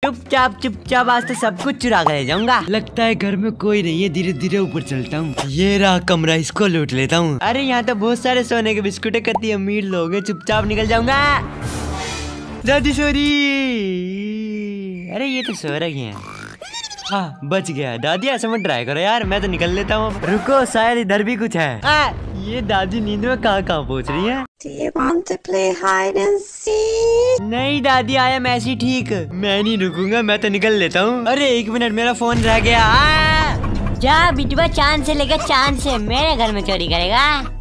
चुपचाप चुपचाप आज तो सब कुछ चुरा कर ले जाऊंगा। लगता है घर में कोई नहीं है, धीरे धीरे ऊपर चलता हूँ। ये रहा कमरा, इसको लूट लेता हूँ। अरे यहाँ तो बहुत सारे सोने के बिस्कुट करती अमीर लोग हैं, चुपचाप निकल जाऊंगा। दादी सॉरी। अरे ये तो सो रही हैं। हाँ बच गया। दादी ऐसा मत ट्राई करो यार, मैं तो निकल लेता हूँ। रुको शायद इधर भी कुछ है। ये दादी नींद में कहाँ पहुँच रही है। Do you want to play hide and seek? नहीं दादी आया मैं ऐसी ठीक। मैं नहीं रुकूंगा, मैं तो निकल लेता हूँ। अरे 1 मिनट मेरा फोन रह गया। जा बिटुआ, चांद से लेकर चांद से मेरे घर में चोरी करेगा।